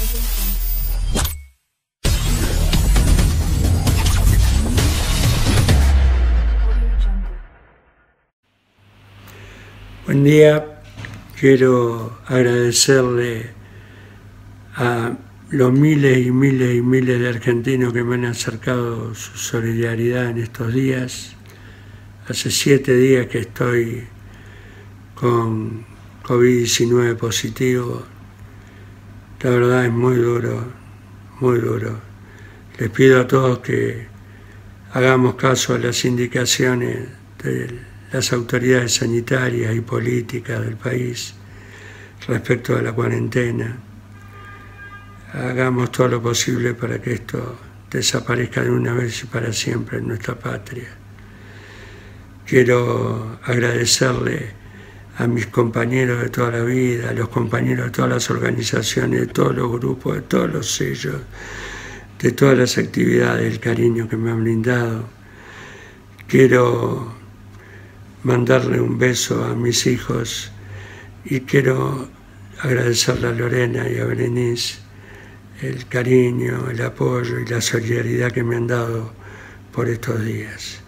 Buen día, quiero agradecerle a los miles y miles y miles de argentinos que me han acercado su solidaridad en estos días. Hace 7 días que estoy con COVID-19 positivo. La verdad es muy duro, muy duro. Les pido a todos que hagamos caso a las indicaciones de las autoridades sanitarias y políticas del país respecto a la cuarentena. Hagamos todo lo posible para que esto desaparezca de una vez y para siempre en nuestra patria. Quiero agradecerle a mis compañeros de toda la vida, a los compañeros de todas las organizaciones, de todos los grupos, de todos los sellos, de todas las actividades, el cariño que me han brindado. Quiero mandarle un beso a mis hijos y quiero agradecerle a Lorena y a Berenice el cariño, el apoyo y la solidaridad que me han dado por estos días.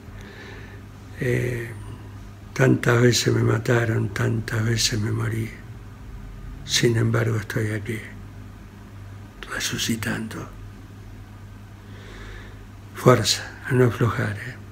Tantas veces me mataron, tantas veces me morí. Sin embargo, estoy aquí, resucitando. Fuerza, a no aflojar.